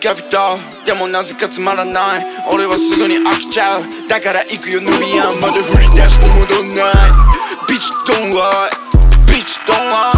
キャピタルでもなぜかつまらない。俺はすぐに飽きちゃう。だから行くよヌビアンまで振り出して戻んない。ビッチドンワイビッチドンワ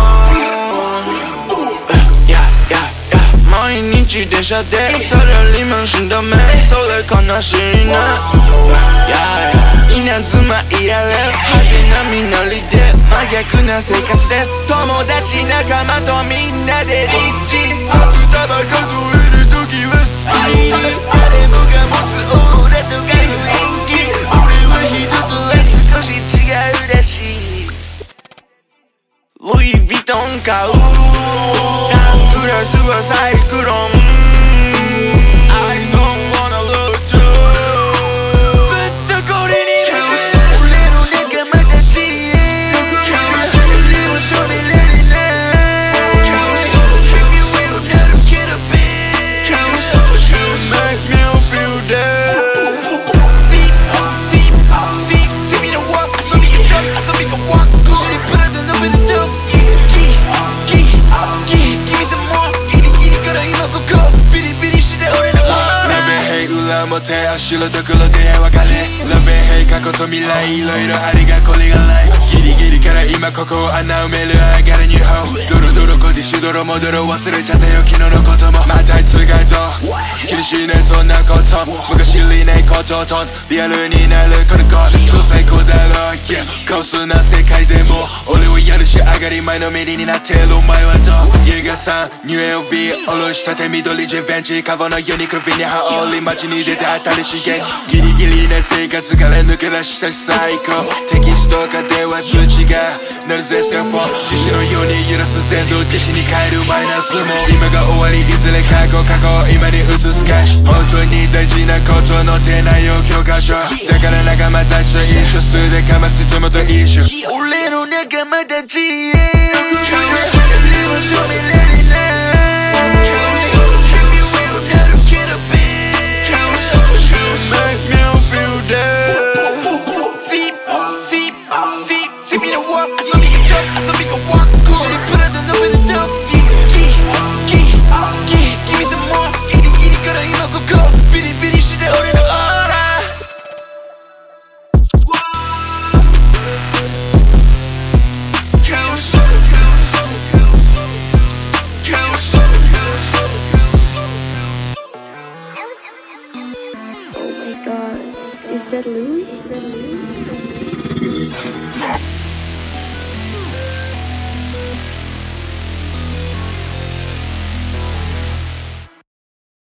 イ毎日電車でサラリーマン死んだ目それ悲しいな。稲妻嫌で派手な身なりで真逆な生活です。友達仲間とみんなでリッチ札束数える時はスピード誰もが持つオーラとか雰囲気俺は人とは少し違うらしい。ルイ・ヴィトン買うサングラスはサイクロン手足のところで別れラベンヘイ過去と未来いろいろありがこれがライフギリギリから今ここを穴埋める I got a new home ドロドロコディシュドロモドロ忘れちゃったよ昨日のこともまたいつがと気にしないそんなこと昔知りないこととリアルになるこの子超最高だろ Yeah カオスな世界でも俺をやるし上がり前のめりになってるお前はどう家がさんニュー LV 下ろしたて緑ジェベンチカバのように首に羽織り街に出て当たりしげギリギリな生活から抜け出したし最高テキストか電話通知が鳴るぜセルフォン自信のように揺らす全土自信に変えるマイナスも今が終わりいずれ過去今に移すか本当に大事なこと載ってないよ教科書だから仲間たちと一緒ストでかますつもと一緒俺の仲間たちへ God, is that Louis?